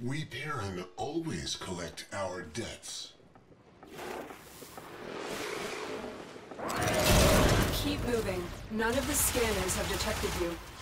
We Perrin always collect our debts. Keep moving. None of the scanners have detected you.